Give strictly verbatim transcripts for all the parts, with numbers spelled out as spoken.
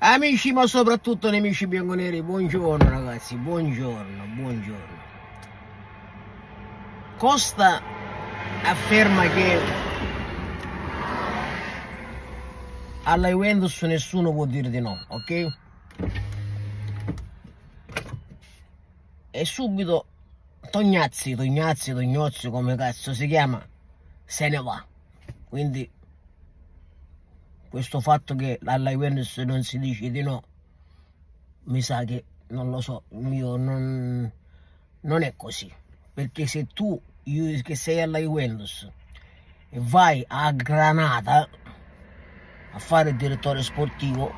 Amici, ma soprattutto nemici bianconeri, buongiorno ragazzi, buongiorno, buongiorno. Costa afferma che alla Juventus nessuno può dire di no, ok? E subito Tognazzi, Tognazzi, Tognozzi, come cazzo si chiama, se ne va. Quindi questo fatto che alla Juventus non si dice di no, mi sa che, non lo so, io non, non è così. Perché se tu, io, che sei alla Juventus, e vai a Granada a fare il direttore sportivo,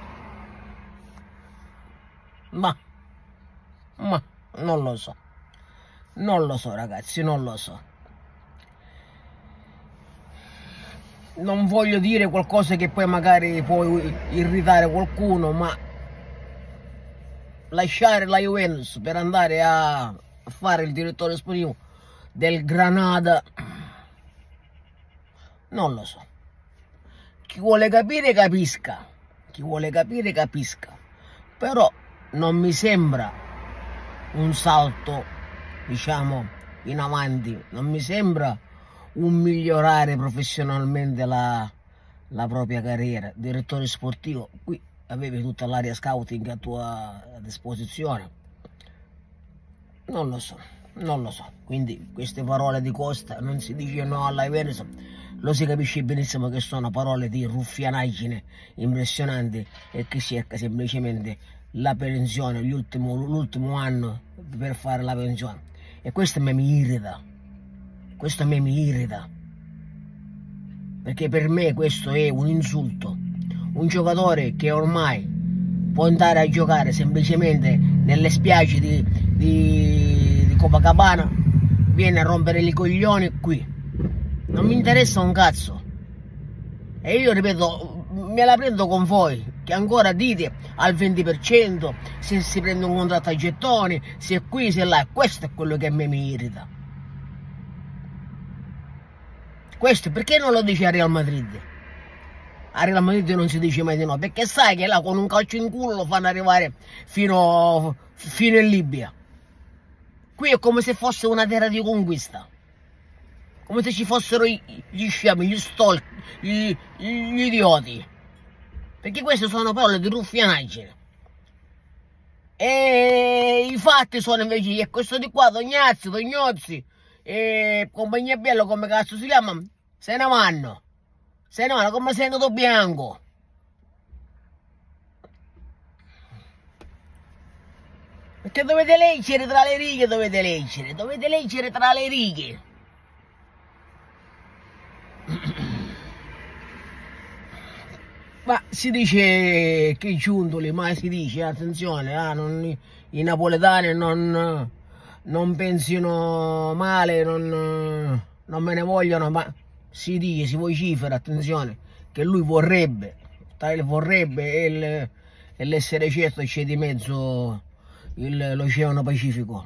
ma, ma, non lo so. Non lo so ragazzi, non lo so. Non voglio dire qualcosa che poi magari può irritare qualcuno, ma lasciare la Juventus per andare a fare il direttore sportivo del Granada, non lo so. Chi vuole capire capisca, chi vuole capire capisca, però non mi sembra un salto, diciamo, in avanti, non mi sembra un migliorare professionalmente la, la propria carriera. Direttore sportivo, qui avevi tutta l'area scouting a tua disposizione, non lo so, non lo so. Quindi queste parole di Costa, non si dice no alla Juventus, lo si capisce benissimo che sono parole di ruffianaggine impressionanti e che cerca semplicemente la pensione, l'ultimo anno per fare la pensione. E questo a me mi irrita, questo a me mi irrita, perché per me questo è un insulto. Un giocatore che ormai può andare a giocare semplicemente nelle spiagge di, di, di Copacabana viene a rompere i coglioni qui. Non mi interessa un cazzo. E io ripeto, me la prendo con voi, che ancora dite al venti per cento, se si prende un contratto a gettoni, se è qui, se è là. Questo è quello che a me mi irrita. Questo perché non lo dice a Real Madrid? A Real Madrid non si dice mai di no, perché sai che là con un calcio in culo lo fanno arrivare fino, fino in Libia. Qui è come se fosse una terra di conquista, come se ci fossero gli scemi, gli stolti, gli, gli idioti, perché queste sono parole di ruffianaggine. E i fatti sono invece che questo di qua, Tognazzi, Tognozzi e compagnia bella, come cazzo si chiama, se ne vanno, se ne vanno come Senatore Bianco. Perché dovete leggere tra le righe, dovete leggere, dovete leggere tra le righe. Ma si dice che i giuntoli, ma si dice, attenzione, ah, non, i napoletani non, non pensino male, non, non me ne vogliono, ma si dice, si vocifera, attenzione, che lui vorrebbe, tale vorrebbe l'essere certo c'è di mezzo l'Oceano Pacifico.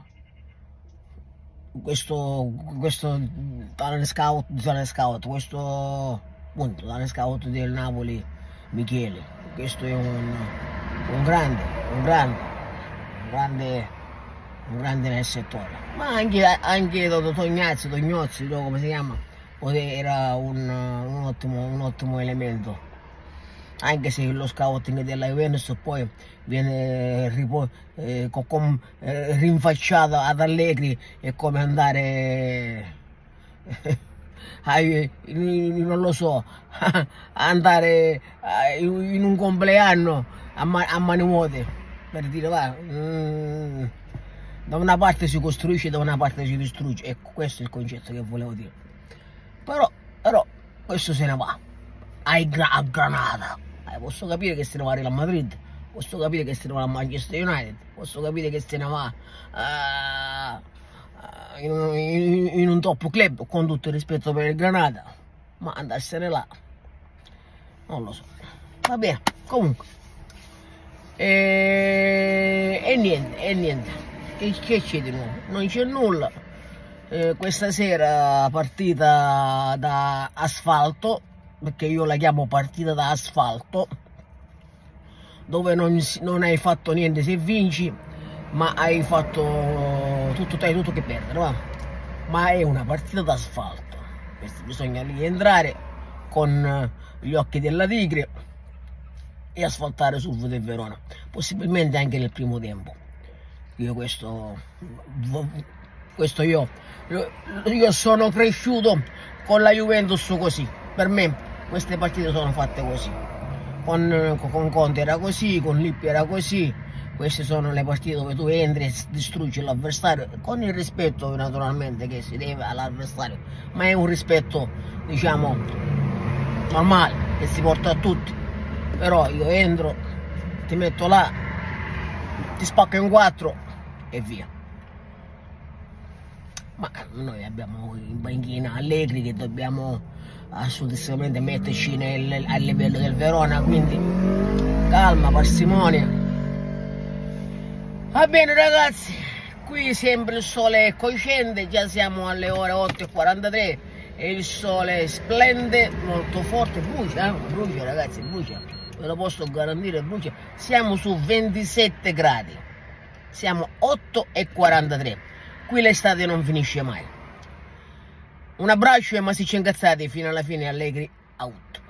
Questo, questo tale scout, tale scout, questo appunto, tale scout del Napoli, Michele, questo è un, un grande, un grande, un grande, un grande nel settore. Ma anche, anche Tognazzi, Tognozzi, come si chiama, era un, un, ottimo, un ottimo elemento. Anche se lo scouting della Juventus poi viene ripo, eh, com, eh, rinfacciato ad Allegri, è come andare a, non lo so, a andare a, in un compleanno a, a mani vuote, per dire va, mm, da una parte si costruisce, da una parte si distrugge. Ecco, questo è il concetto che volevo dire. Però, però questo se ne va a Granada. Eh, posso capire che se ne va a Real Madrid, posso capire che se ne va a Manchester United, posso capire che se ne va uh, uh, in, un, in, in un top club, con tutto il rispetto per il Granada, ma andarsene là non lo so. Va bene, comunque e, e niente, e niente, che, che c'è di nuovo? Non c'è nulla. Eh, questa sera partita da asfalto, perché io la chiamo partita da asfalto, dove non, non hai fatto niente se vinci, ma hai fatto tutto, hai tutto che perdere, va? Ma è una partita d'asfalto, bisogna lì entrare con gli occhi della tigre e asfaltare sul del Verona, possibilmente anche nel primo tempo. Io questo, questo io, io sono cresciuto con la Juventus così, per me queste partite sono fatte così, con, con Conte era così, con Lippi era così, queste sono le partite dove tu entri e distruggi l'avversario, con il rispetto naturalmente che si deve all'avversario, ma è un rispetto, diciamo, normale, che si porta a tutti. Però io entro, ti metto là, ti spacco in quattro e via. Ma noi abbiamo in banchina Allegri che dobbiamo assolutamente metterci nel, a livello del Verona, quindi calma, parsimonia. Va bene ragazzi, qui sempre il sole è cocente, già siamo alle ore otto e quarantatré e il sole splende molto forte, brucia, eh? brucia ragazzi, brucia, ve lo posso garantire, brucia. Siamo su ventisette gradi, siamo otto e quarantatré, qui l'estate non finisce mai. Un abbraccio e massicci incazzati fino alla fine, Allegri out.